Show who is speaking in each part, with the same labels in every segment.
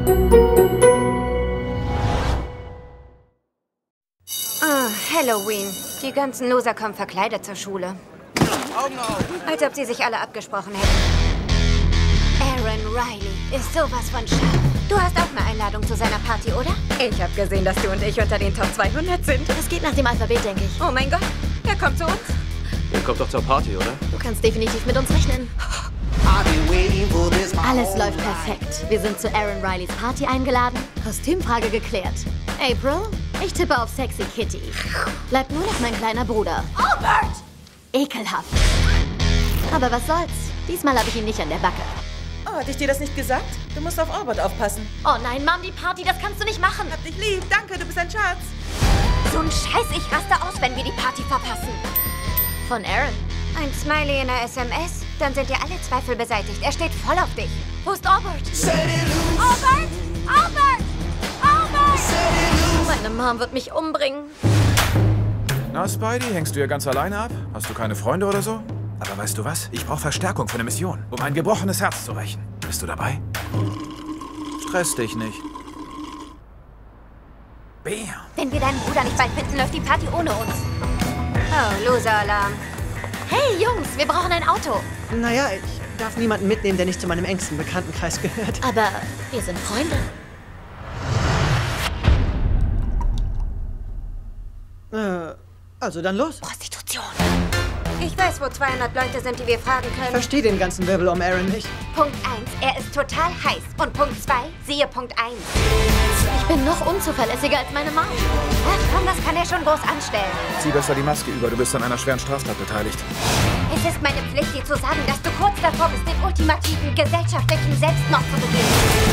Speaker 1: Halloween. Die ganzen Loser kommen verkleidet zur Schule.
Speaker 2: Augen auf!
Speaker 1: Als ob sie sich alle abgesprochen hätten. Aaron Riley ist sowas von scharf. Du hast auch eine Einladung zu seiner Party, oder? Ich habe gesehen, dass du und ich unter den Top 200 sind.
Speaker 3: Das geht nach dem Alphabet, denke ich.
Speaker 1: Oh mein Gott, er kommt zu uns.
Speaker 2: Ihr kommt doch zur Party, oder?
Speaker 3: Du kannst definitiv mit uns rechnen. Alles läuft perfekt. Wir sind zu Aaron Rileys Party eingeladen. Kostümfrage geklärt. April, ich tippe auf Sexy Kitty. Bleibt nur noch mein kleiner Bruder. Albert! Ekelhaft. Aber was soll's? Diesmal habe ich ihn nicht an der Backe.
Speaker 4: Oh, hatte ich dir das nicht gesagt? Du musst auf Albert aufpassen.
Speaker 3: Oh nein, Mom, die Party, das kannst du nicht machen.
Speaker 4: Hab dich lieb. Danke, du bist ein Schatz.
Speaker 1: So ein Scheiß, ich raste aus, wenn wir die Party verpassen.
Speaker 3: Von Aaron.
Speaker 1: Ein Smiley in der SMS, dann sind dir alle Zweifel beseitigt. Er steht voll auf dich.
Speaker 3: Wo ist Albert? Albert! Albert! Albert! Meine Mom wird mich umbringen.
Speaker 5: Na, Spidey, hängst du hier ganz alleine ab? Hast du keine Freunde oder so? Aber weißt du was? Ich brauche Verstärkung für eine Mission, um ein gebrochenes Herz zu rächen. Bist du dabei? Stress dich nicht. Bam.
Speaker 1: Wenn wir deinen Bruder nicht bald finden, läuft die Party ohne uns. Oh, Loser-Alarm.
Speaker 3: Hey, Jungs, wir brauchen ein Auto.
Speaker 6: Naja, ich darf niemanden mitnehmen, der nicht zu meinem engsten Bekanntenkreis gehört.
Speaker 3: Aber wir sind Freunde.
Speaker 6: Also dann los.
Speaker 3: Prostitution.
Speaker 1: Ich weiß, wo 200 Leute sind, die wir fragen
Speaker 6: Ich
Speaker 1: können.
Speaker 6: verstehe den ganzen Wirbel um Aaron nicht.
Speaker 1: Punkt 1, er ist total heiß. Und Punkt 2, siehe Punkt 1.
Speaker 3: Ich bin noch unzuverlässiger als meine Mom.
Speaker 1: Ach komm, das kann er schon groß anstellen.
Speaker 5: Zieh besser die Maske über, du bist an einer schweren Straftat beteiligt.
Speaker 1: Es ist meine Pflicht, dir zu sagen, dass du kurz davor bist, den ultimativen gesellschaftlichen Selbstmord zu begehen.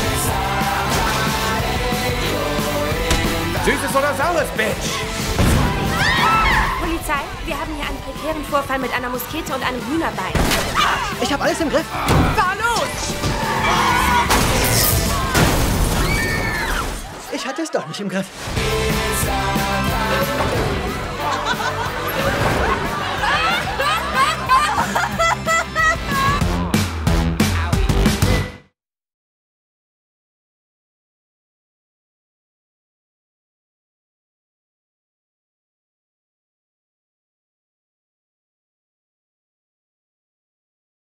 Speaker 5: Süßes oder saures, Bitch!
Speaker 1: Polizei, wir haben hier einen prekären Vorfall mit einer Muskete und einem Hühnerbein.
Speaker 6: Ich habe alles im Griff.
Speaker 1: Fahr los!
Speaker 6: Ich hatte es doch nicht im Griff.